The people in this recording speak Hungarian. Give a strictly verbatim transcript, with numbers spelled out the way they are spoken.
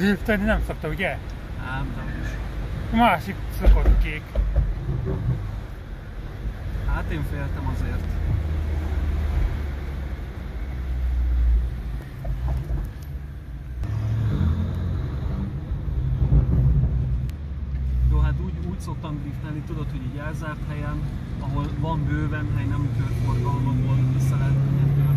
Driftelni nem szokta, ugye? Ám, de is. A másik szokott kék. Hát én féltem azért. Jó, hát úgy, úgy szoktam driftelni, tudod, hogy így elzárt helyen, ahol van bőven hely, nem körforgalmakból vissza lehet menni.